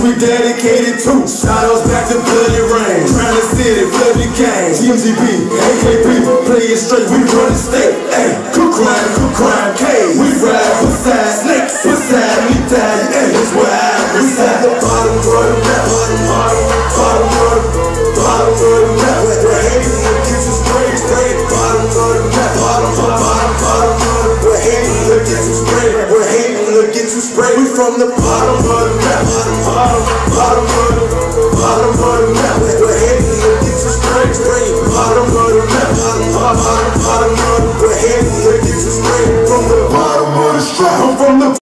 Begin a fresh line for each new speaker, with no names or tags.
we dedicated to. Shout-outs back to Bloody Rain, Crown City, Bloody Gang, TMZB, AKB, play it straight, we run the state. Ay, cook crime, K. We ride beside snakes, beside me die. Ay, that's where I reside. The bottom of the map, bottom of the map. Where hating look at you straight. Bottom of the map, bottom. Where hating look at you straight. Where hating look at you straight. We from the bottom of the map, bottom of the map.